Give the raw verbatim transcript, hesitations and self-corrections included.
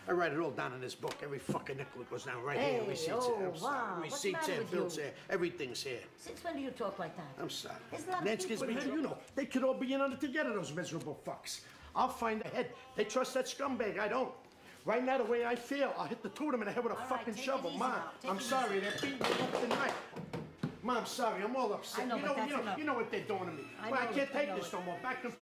I write it all down in this book. Every fucking nickel that goes down right Hey, here. Receipts oh, here. I'm sorry. wow. What's the Receipts matter here, with bills you? here. Everything's here. Since when do you talk like that? I'm sorry. There's a lot of Nancy gives people me, here. you know, they could all be in on it together, those miserable fucks. I'll find the head. They trust that scumbag. I don't. Right now, the way I feel, I'll hit the two of them in the head with a All right, fucking take it shovel. easy Ma, now. Take I'm it sorry. easy. They're beating me up tonight. Ma, I'm sorry. I'm all upset. I know, you but know, that's you know, enough. you know what they're doing to me. I Well, I know can't it, I take know this it. no more. Back to